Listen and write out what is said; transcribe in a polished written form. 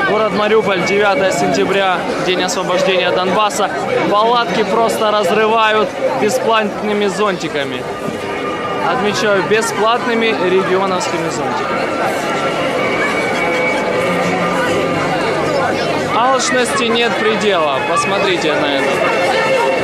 Город Мариуполь, 9 сентября, день освобождения Донбасса. Палатки просто разрывают бесплатными зонтиками. Отмечаю, бесплатными регионовскими зонтиками. Алчности нет предела. Посмотрите на это.